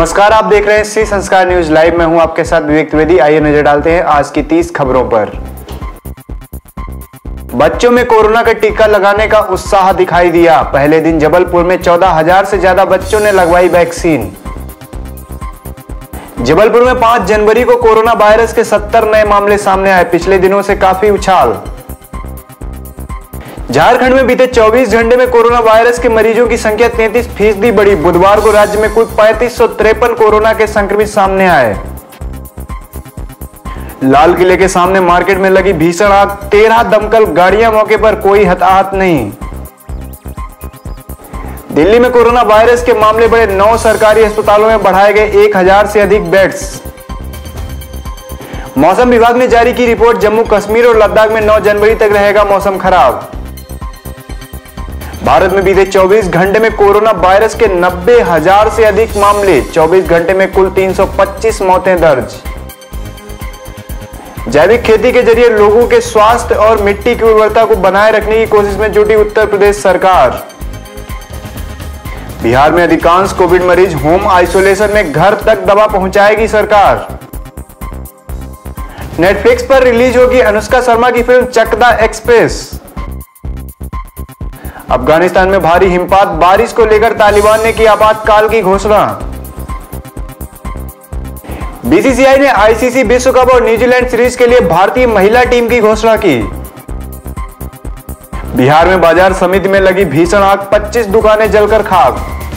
नमस्कार, आप देख रहे हैं सी संस्कार न्यूज लाइव। मैं हूं आपके साथ विवेक त्रिवेदी। आइए नजर डालते हैं आज की 30 खबरों पर। बच्चों में कोरोना का टीका लगाने का उत्साह दिखाई दिया। पहले दिन जबलपुर में 14,000 से ज्यादा बच्चों ने लगवाई वैक्सीन। जबलपुर में 5 जनवरी को कोरोना वायरस के 70 नए मामले सामने आए। पिछले दिनों से काफी उछाल। झारखंड में बीते 24 घंटे में कोरोना वायरस के मरीजों की संख्या 33% बढ़ी। बुधवार को राज्य में कुल 3553 कोरोना के संक्रमित सामने आए। लाल किले के सामने मार्केट में लगी भीषण आग, 13 दमकल गाड़ियां मौके पर, कोई हताहत नहीं। दिल्ली में कोरोना वायरस के मामले बढ़े। 9 सरकारी अस्पतालों में बढ़ाए गए 1000 से अधिक बेड्स। मौसम विभाग ने जारी की रिपोर्ट, जम्मू कश्मीर और लद्दाख में 9 जनवरी तक रहेगा मौसम खराब। भारत में बीते 24 घंटे में कोरोना वायरस के 90,000 से अधिक मामले। 24 घंटे में कुल 325 मौतें दर्ज। जैविक खेती के जरिए लोगों के स्वास्थ्य और मिट्टी की उर्वरता को बनाए रखने की कोशिश में जुटी उत्तर प्रदेश सरकार। बिहार में अधिकांश कोविड मरीज होम आइसोलेशन में, घर तक दवा पहुंचाएगी सरकार। नेटफ्लिक्स पर रिलीज होगी अनुष्का शर्मा की film Chakda Express. Afghanistan में भारी हिमपात, बारिश को लेकर तालिबान ने की आपातकाल की घोषणा। बीसीसीआई ने आईसीसी विश्व कप और न्यूजीलैंड सीरीज के लिए भारतीय महिला टीम की घोषणा की। बिहार में बाजार समिति में लगी भीषण आग, 25 दुकानें जलकर खाक।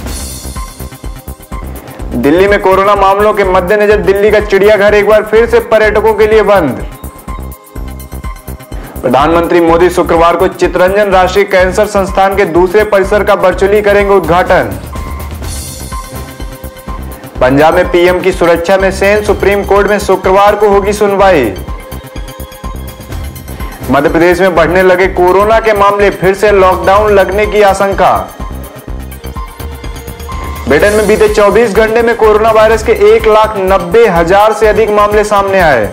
दिल्ली में कोरोना मामलों के मद्देनजर दिल्ली का चिड़ियाघर एक बार फिर से पर्यटकों के लिए बंद। प्रधानमंत्री मोदी शुक्रवार को चित्तरंजन राष्ट्रीय कैंसर संस्थान के दूसरे परिसर का वर्चुअली करेंगे उद्घाटन। पंजाब में पीएम की सुरक्षा में सेन, सुप्रीम कोर्ट में शुक्रवार को होगी सुनवाई। मध्य प्रदेश में बढ़ने लगे कोरोना के मामले, फिर से लॉकडाउन लगने की आशंका। ब्रिटेन में बीते 24 घंटे में कोरोना वायरस के 1,90,000 से अधिक मामले सामने आए।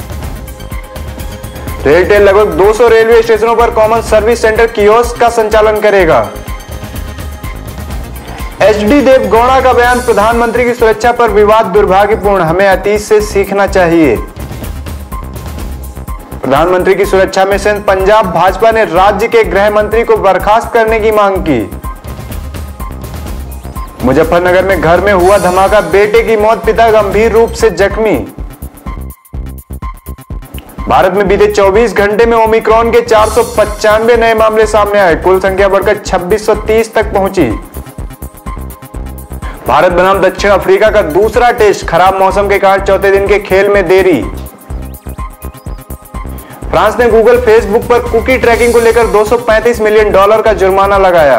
रेलटेल लगभग 200 रेलवे स्टेशनों पर कॉमन सर्विस सेंटर कियोस्क का संचालन करेगा। एचडी देवगौड़ा का बयान, प्रधानमंत्री की सुरक्षा पर विवाद दुर्भाग्यपूर्ण, हमें अतीत से सीखना चाहिए। प्रधानमंत्री की सुरक्षा में सेंध, पंजाब भाजपा ने राज्य के गृह मंत्री को बर्खास्त करने की मांग की। मुजफ्फरनगर में घर में हुआ धमाका, बेटे की मौत, पिता गंभीर रूप से जख्मी। भारत में बीते 24 घंटे में ओमिक्रॉन के 495 नए मामले सामने आए। कुल संख्या बढ़कर 2630 तक पहुंची। भारत बनाम दक्षिण अफ्रीका का दूसरा टेस्ट, खराब मौसम के कारण चौथे दिन के खेल में देरी। फ्रांस ने गूगल, फेसबुक पर कुकी ट्रैकिंग को लेकर $235 मिलियन का जुर्माना लगाया।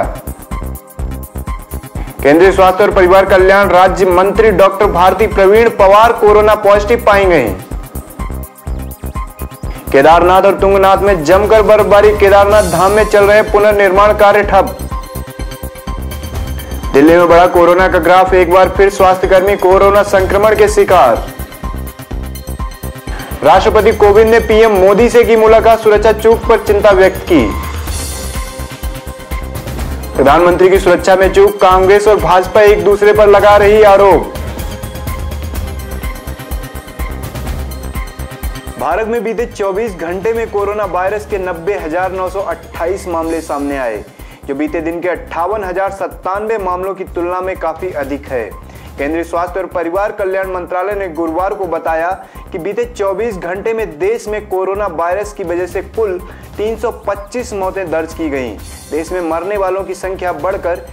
केंद्रीय स्वास्थ्य और परिवार कल्याण राज्य मंत्री doctor Bharati Pravin Pawar corona positive पाई गई। केदारनाथ और तुंगनाथ में जमकर बर्फबारी, केदारनाथ धाम में चल रहे पुनर्निर्माण कार्य ठप। दिल्ली में बढ़ा कोरोना का ग्राफ, एक बार फिर स्वास्थ्यकर्मी कोरोना संक्रमण के शिकार। राष्ट्रपति कोविंद ने पीएम मोदी से की मुलाकात, सुरक्षा चूक पर चिंता व्यक्त की। प्रधानमंत्री की सुरक्षा में चूक, कांग्रेस और भाजपा एक दूसरे पर लगा रही आरोप। भारत में बीते 24 घंटे में कोरोना वायरस के 90,928 मामले सामने आए, जो बीते दिन के 58,097 मामलों की तुलना में काफी अधिक है। केंद्रीय स्वास्थ्य और परिवार कल्याण मंत्रालय ने गुरुवार को बताया कि बीते 24 घंटे में देश में कोरोना वायरस की वजह से कुल 325 मौतें दर्ज की गईं। देश में मरने वालों की संख्या बढ़कर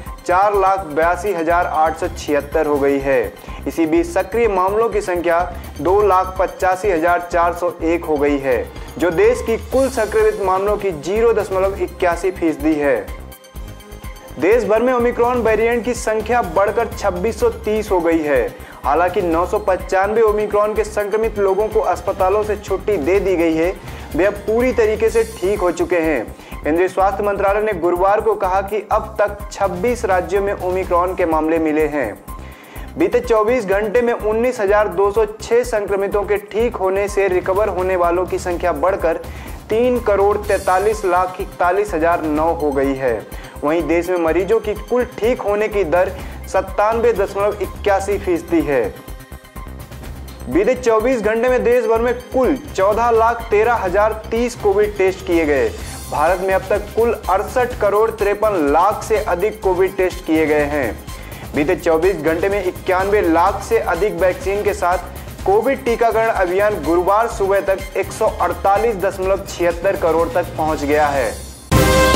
4,82,876 हो गई है। इसी बीच सक्रिय मामलों की संख्या 2,85,401 हो गई है, जो देश की कुल संक्रमित मामलों की 0.81% है। देश भर में ओमिक्रॉन वेरिएंट की संख्या बढ़कर 2630 हो गई है। हालांकि 995 ओमिक्रॉन के संक्रमित लोगों को अस्पतालों से छुट्टी दे दी गई है, वे अब पूरी तरीके से ठीक हो चुके हैं। केंद्रीय स्वास्थ्य मंत्रालय ने गुरुवार को कहा कि अब तक 26 राज्यों में ओमिक्रॉन के मामले मिले हैं। बीते 24 घंटे में 19,206 संक्रमितों के ठीक होने से रिकवर होने वालों की संख्या बढ़कर 3,43,41,009 हो गई है। वहीं देश में मरीजों की कुल ठीक होने की दर 97.81% है। बीते 24 घंटे में देश भर में कुल 14,13,030 कोविड टेस्ट किए गए। भारत में अब तक कुल 68,53,00,000 से अधिक कोविड टेस्ट किए गए हैं। बीते 24 घंटे में 91 लाख से अधिक वैक्सीन के साथ कोविड टीकाकरण अभियान गुरुवार सुबह तक 148.76 करोड़ तक पहुंच गया है।